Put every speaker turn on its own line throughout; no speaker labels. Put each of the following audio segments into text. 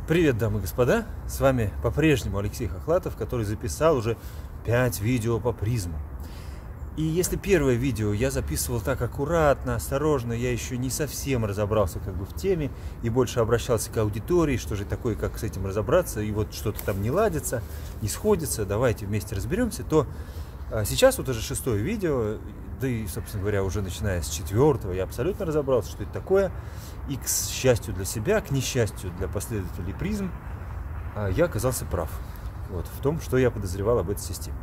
Привет, дамы и господа, с вами по-прежнему Алексей Хохлатов, который записал уже 5 видео по призму. И если первое видео я записывал так аккуратно, осторожно, я еще не совсем разобрался в теме и больше обращался к аудитории, что же такое, как с этим разобраться, и вот что-то там не ладится, не сходится, давайте вместе разберемся, то сейчас вот уже 6-е видео, да и, собственно говоря, уже начиная с 4-го я абсолютно разобрался, что это такое. И к счастью для себя, к несчастью для последователей призм, я оказался прав в том, что я подозревал об этой системе.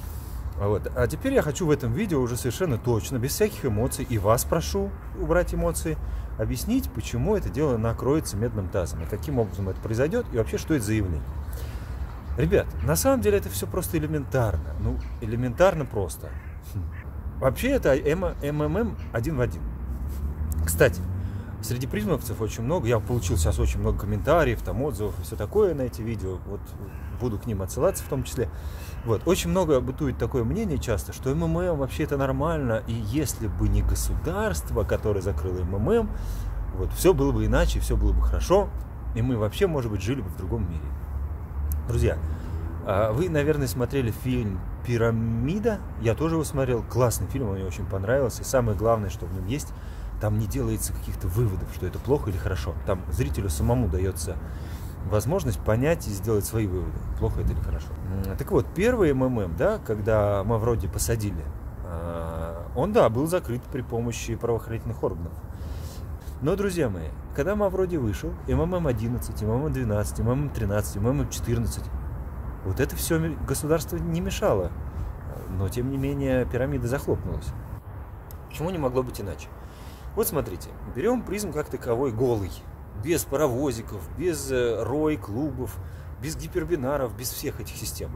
А теперь я хочу в этом видео уже совершенно точно, без всяких эмоций, и вас прошу убрать эмоции, объяснить, почему это дело накроется медным тазом, и каким образом это произойдет, и вообще, что это за явление. Ребят, на самом деле это все просто элементарно. Ну, элементарно просто. Вообще это МММ один в один. Кстати, среди призмовцев очень много, я получил сейчас очень много комментариев, там отзывов и все такое на эти видео, вот буду к ним отсылаться в том числе. Очень много бытует такое мнение часто, что МММ вообще это нормально, и если бы не государство, которое закрыло МММ, все было бы иначе, все было бы хорошо, и мы вообще, может быть, жили бы в другом мире. Друзья, вы, наверное, смотрели фильм «Пирамида», я тоже его смотрел, классный фильм, он мне очень понравился, и самое главное, что в нем есть, там не делается каких-то выводов, что это плохо или хорошо. Там зрителю самому дается возможность понять и сделать свои выводы, плохо это или хорошо. Так вот, первый МММ, когда Мавроди посадили, он, был закрыт при помощи правоохранительных органов. Но, друзья мои, когда Мавроди вышел, МММ-11, МММ-12, МММ-13, МММ-14, это все государство не мешало. Но, тем не менее, пирамида захлопнулась. Почему не могло быть иначе? Смотрите, берем призм как таковой голый, без паровозиков, без рой-клубов, без гипербинаров, без всех этих систем,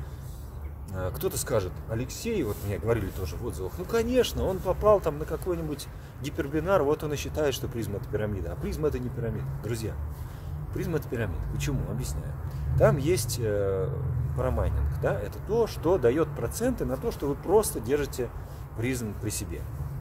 Кто-то скажет, Алексей, мне говорили тоже в отзывах, конечно, он попал там на какой-нибудь гипербинар, он и считает, что призма это пирамида, а призма это не пирамида. Друзья, призма это пирамида. Почему? Объясняю. Там есть парамайнинг, это то, что дает проценты на то, что вы просто держите призм при себе.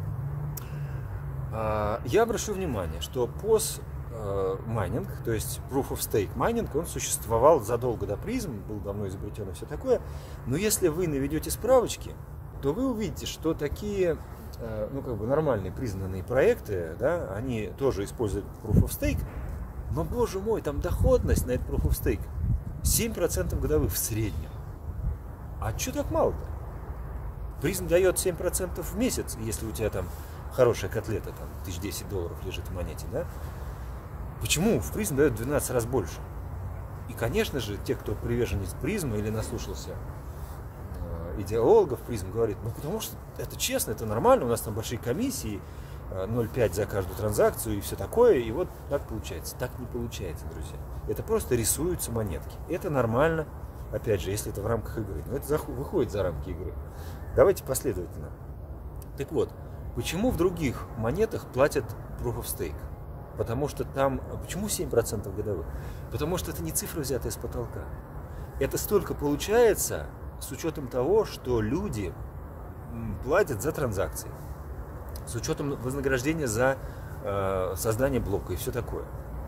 Я обращу внимание, что POS-майнинг, то есть Proof of Stake майнинг, он существовал задолго до призм, был давно изобретен и все такое. Но если вы наведете справочки, то вы увидите, что такие нормальные признанные проекты, они тоже используют Proof of Stake, но, боже мой, там доходность на этот Proof of Stake 7% годовых в среднем. А что так мало-то? Призм дает 7% в месяц, если у тебя там хорошая котлета, там, $1010 лежит в монете, Почему в призм дает в 12 раз больше? И, конечно же, те, кто приверженец призма или наслушался идеологов призм, говорит, потому что это честно, это нормально, у нас там большие комиссии, 0,5 за каждую транзакцию и все такое, и так получается. Так не получается, друзья. Это просто рисуются монетки. Это нормально, опять же, если это в рамках игры. Но это выходит за рамки игры. Давайте последовательно. Так вот, почему в других монетах платят Proof of Stake? Потому что там... Почему 7% годовых? Потому что это не цифра, взятая с потолка. Это столько получается с учетом того, что люди платят за транзакции. С учетом вознаграждения за создание блока и все такое.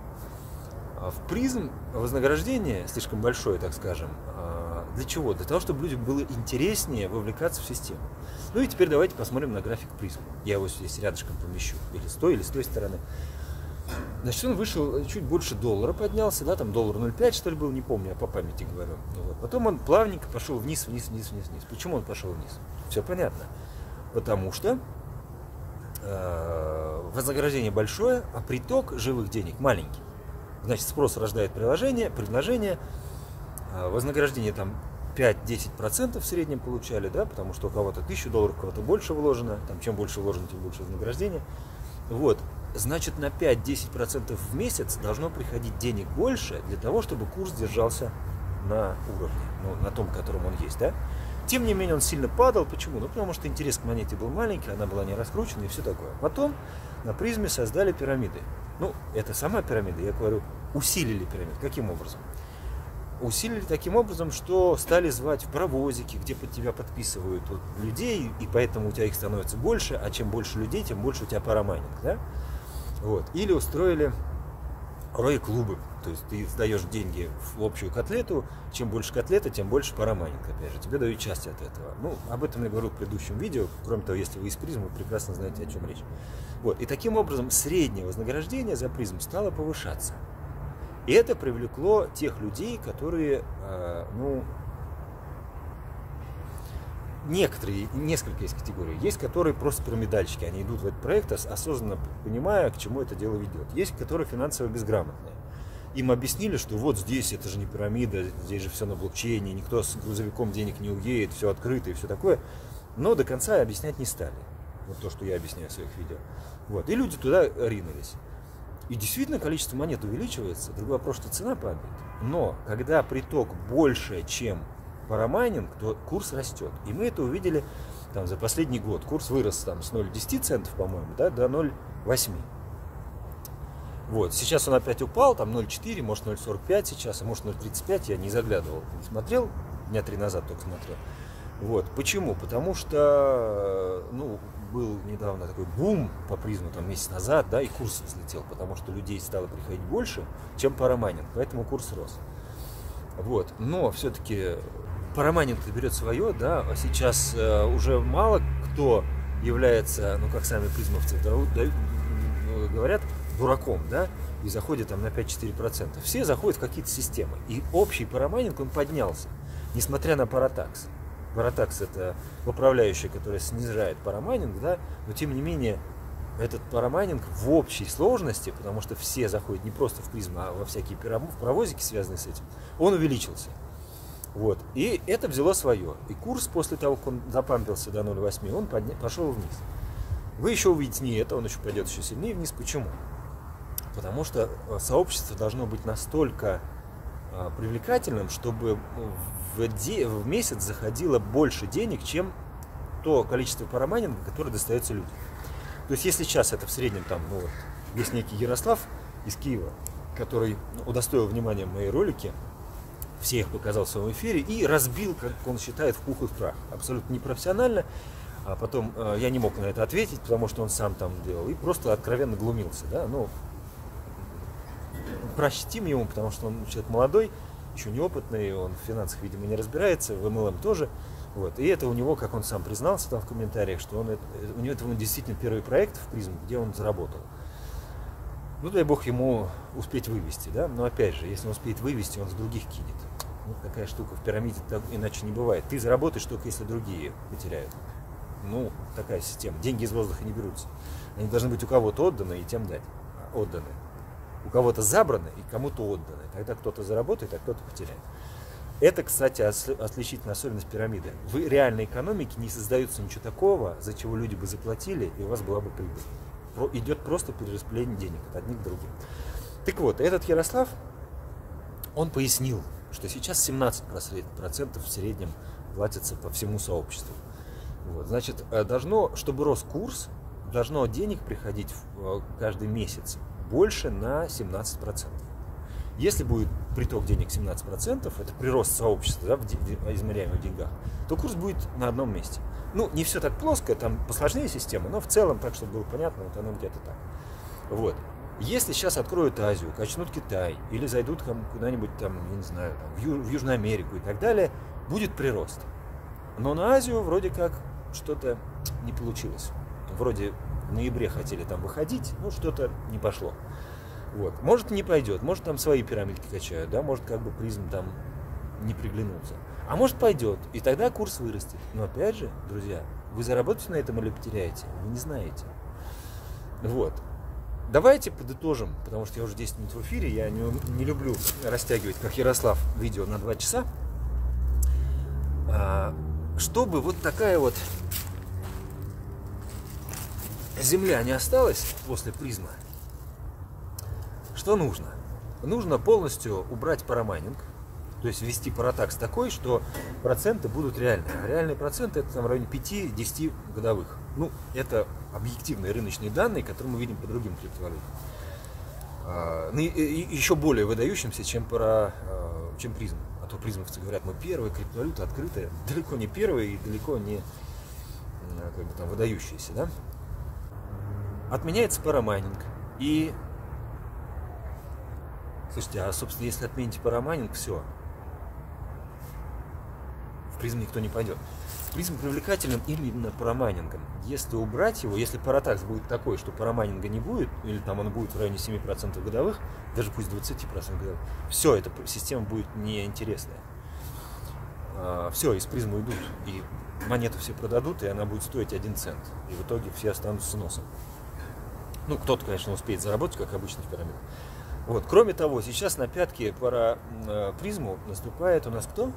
В призм вознаграждение слишком большое, так скажем. Для чего? Для того, чтобы людям было интереснее вовлекаться в систему. И теперь давайте посмотрим на график призм. Я его здесь рядышком помещу. Или с той стороны. Значит, он вышел чуть больше $1 поднялся, там $0.05, что ли, был, не помню, я по памяти говорю. Потом он плавненько пошел вниз. Почему он пошел вниз? Все понятно. Потому что вознаграждение большое, а приток живых денег маленький. Значит, спрос рождает предложение, вознаграждение там 5-10% в среднем получали, потому что у кого-то $1000, у кого-то больше вложено, там чем больше вложено, тем больше вознаграждение. Значит, на 5-10% в месяц должно приходить денег больше для того, чтобы курс держался на уровне, на том, котором он есть, Тем не менее, он сильно падал. Почему? Потому что интерес к монете был маленький, она была не раскручена и все такое. Потом на призме создали пирамиды. Это сама пирамида, я говорю, усилили пирамиду. Каким образом? Усилили таким образом, что стали звать в паровозики, где под тебя подписывают людей, и поэтому у тебя их становится больше, а чем больше людей, тем больше у тебя парамайнинг, Или устроили ROI-клубы. То есть ты сдаешь деньги в общую котлету, чем больше котлета, тем больше парамайнинг, опять же, тебе дают часть от этого. Ну, об этом я говорил в предыдущем видео, кроме того, если вы из призм, вы прекрасно знаете, о чем речь. Вот, и таким образом среднее вознаграждение за призм стало повышаться. И это привлекло тех людей, которые, несколько есть категорий. Есть, которые просто пирамидальщики, они идут в этот проект, осознанно понимая, к чему это дело ведет. Есть, которые финансово безграмотные. Им объяснили, что вот здесь это же не пирамида, здесь же все на блокчейне, никто с грузовиком денег не уедет, все открыто и все такое. Но до конца объяснять не стали. Вот то, что я объясняю в своих видео. Вот. И люди туда ринулись. И действительно количество монет увеличивается. Другой вопрос, что цена падает. Но когда приток больше, чем парамайнинг, то курс растет. И мы это увидели там, за последний год. Курс вырос там, с 0,10 центов, по-моему, да, до 0,8. Вот. Сейчас он опять упал, там 0,4, может 0,45 сейчас, а может 0,35, я не заглядывал, не смотрел, дня 3 назад только смотрел. Вот. Почему? Потому что, был недавно такой бум по призму, там месяц назад, да, и курс взлетел, потому что людей стало приходить больше, чем парамайнинг, поэтому курс рос. Вот. Но все-таки парамайнинг берет свое, да, а сейчас уже мало кто является, как сами призмовцы говорят, дураком, да, и заходит там на 5-4%. Все заходят в какие-то системы. И общий парамайнинг, он поднялся, несмотря на паратакс. Паратакс — это управляющая, которая снижает парамайнинг, да, но тем не менее этот парамайнинг в общей сложности, потому что все заходят не просто в призму, а во всякие паровозики, связанные с этим, он увеличился. Вот. И это взяло свое. И курс после того, как он запампился до 0,8, он пошел вниз. Вы еще увидите не это, он еще пойдет еще сильнее вниз. Почему? Потому что сообщество должно быть настолько привлекательным, чтобы в месяц заходило больше денег, чем то количество парамайнинга, которое достается людям. То есть если сейчас это в среднем там, есть некий Ярослав из Киева, который удостоил внимания мои ролики, все их показал в своем эфире и разбил, как он считает, в пух и в прах. Абсолютно непрофессионально. А потом я не мог на это ответить, потому что он сам там делал. И просто откровенно глумился. Да? Простим ему, потому что он человек молодой, еще неопытный, он в финансах, видимо, не разбирается, в MLM тоже. Вот. И это у него, как он сам признался там в комментариях, что у него это действительно первый проект в призм, где он заработал. Дай бог ему успеть вывести, да? Но опять же, если он успеет вывести, он с других кинет. Такая штука в пирамиде иначе не бывает. Ты заработаешь только если другие потеряют. Такая система. Деньги из воздуха не берутся. Они должны быть у кого-то отданы и тем дать. Отданы. У кого-то забраны и кому-то отданы. Тогда кто-то заработает, а кто-то потеряет. Это, кстати, отличительная особенность пирамиды. В реальной экономике не создается ничего такого, за чего люди бы заплатили, и у вас была бы прибыль. Идет просто перераспределение денег от одних к другим. Так вот, этот Ярослав, он пояснил, что сейчас 17% в среднем платится по всему сообществу. Вот, значит, чтобы рос курс, должно денег приходить каждый месяц больше на 17%. Если будет приток денег 17%, это прирост сообщества, да, измеряемый в деньгах, то курс будет на одном месте. Не все так плоско, там посложнее система, но в целом, так, чтобы было понятно, вот оно где-то так. Вот. Если сейчас откроют Азию, качнут Китай, или зайдут куда-нибудь там, я не знаю, в Южную Америку и так далее, будет прирост. Но на Азию вроде как что-то не получилось. Вроде в ноябре хотели там выходить, что-то не пошло. Вот. Может, не пойдет, может, там свои пирамидки качают, да, может, призм там не приглянулся. А может, пойдет, и тогда курс вырастет. Но опять же, друзья, вы заработаете на этом или потеряете? Вы не знаете. Вот. Давайте подытожим, потому что я уже 10 минут в эфире, я не люблю растягивать, как Ярослав, видео на 2 часа. Чтобы вот такая вот земля не осталась после призма, что нужно? Нужно полностью убрать парамайнинг, то есть ввести паратакс такой, что проценты будут реальные. А реальные проценты — это в районе 5-10 годовых. Это объективные рыночные данные, которые мы видим по другим криптовалютам. Еще более выдающимся, чем призм. А то призмовцы говорят, мы первая криптовалюта открытая. Далеко не первая и далеко не выдающаяся. Да? Отменяется парамайнинг. И Слушайте, а собственно, если отмените парамайнинг, все. В призм никто не пойдет. Призм привлекательным именно парамайнингом. Если убрать его, если паратакс будет такой, что парамайнинга не будет, или там он будет в районе 7% годовых, даже пусть 20% годовых, все, эта система будет неинтересная. Все, из призмы уйдут, и монету все продадут, и она будет стоить 1 цент. И в итоге все останутся с носом. Ну, кто-то, конечно, успеет заработать, как обычно в пирамидах. Вот. Кроме того, сейчас на пятки пара призму наступает у нас кто?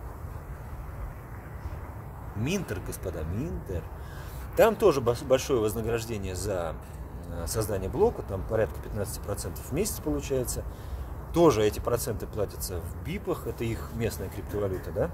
Минтер, господа, Минтер. Там тоже большое вознаграждение за создание блока, там порядка 15% в месяц получается. Тоже эти проценты платятся в бипах, это их местная криптовалюта, да?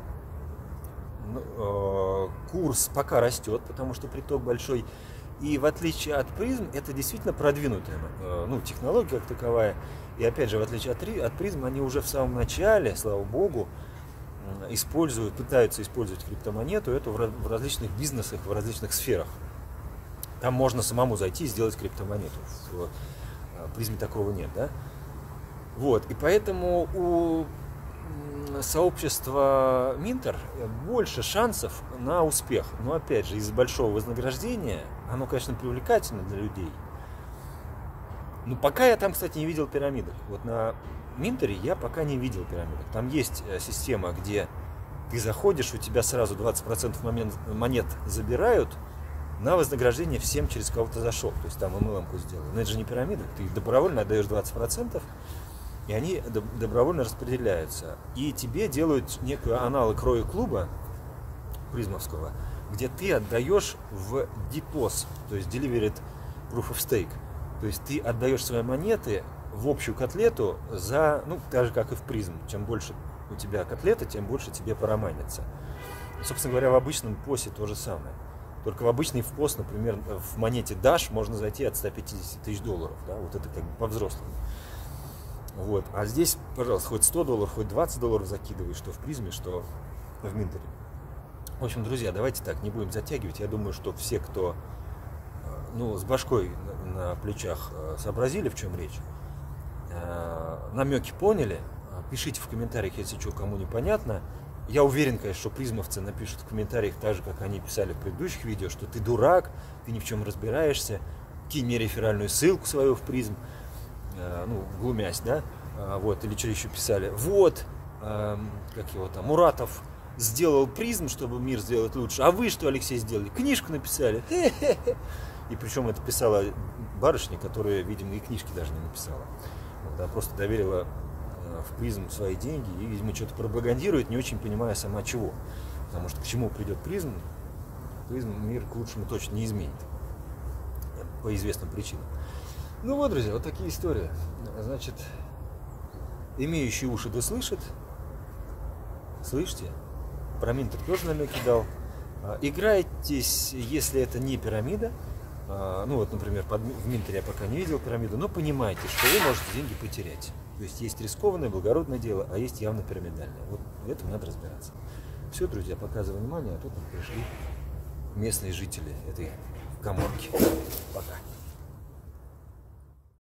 Курс пока растет, потому что приток большой. И в отличие от призм, это действительно продвинутая технология как таковая. И опять же, в отличие от призм, они уже в самом начале, слава богу, пытаются использовать криптомонету эту в различных бизнесах, в различных сферах. Там можно самому зайти и сделать криптомонету. В призме такого нет, да? Вот, и поэтому у сообщества Минтер больше шансов на успех. Но опять же, из-за большого вознаграждения, оно, конечно, привлекательно для людей. Но пока я там, кстати, не видел пирамидок. Вот на Минтере я пока не видел пирамидок. Там есть система, где ты заходишь, у тебя сразу 20% монет забирают на вознаграждение всем, через кого ты зашел. То есть там MLM-ку сделали. Но это же не пирамида. Ты добровольно отдаешь 20%, и они добровольно распределяются. И тебе делают некий аналог Рой-клуба призмовского, где ты отдаешь в депоз, то есть Delivered Proof of Stake. То есть ты отдаешь свои монеты в общую котлету за, так же как и в призм. Чем больше у тебя котлета, тем больше тебе парамайнится. Собственно говоря, в обычном посе то же самое. Только в обычный пост, например, в монете Dash можно зайти от 150 тысяч долларов. Да? Вот это как бы по-взрослому. Вот. А здесь, пожалуйста, хоть 100 долларов, хоть 20 долларов закидывай, что в призме, что в Минтере. В общем, друзья, давайте так, не будем затягивать. Я думаю, что все, кто с башкой на плечах сообразили, в чем речь, намеки поняли. Пишите в комментариях, если что, кому непонятно. Я уверен, конечно, что призмовцы напишут в комментариях так же, как они писали в предыдущих видео, что ты дурак, ты ни в чем разбираешься, кинь мне реферальную ссылку свою в призм, глумясь, да, вот, или что еще писали. Вот, как его там, Муратов сделал призм, чтобы мир сделать лучше, а вы что, Алексей, сделали? Книжку написали. И причем это писала барышня, которая, видимо, и книжки даже не написала. Вот, она просто доверила в призм свои деньги и, видимо, что-то пропагандирует, не очень понимая сама чего. Потому что к чему придет призм мир к лучшему точно не изменит. По известным причинам. Ну вот, друзья, вот такие истории. Значит, имеющие уши да слышат. Слышите? Про Минтер тоже намеки дал. Играйтесь, если это не пирамида. Например, в Минтере я пока не видел пирамиду, но понимаете, что вы можете деньги потерять. То есть есть рискованное, благородное дело, а есть явно пирамидальное. Вот в этом надо разбираться. Все, друзья, пока за внимание, а тут нам пришли местные жители этой каморки. Пока.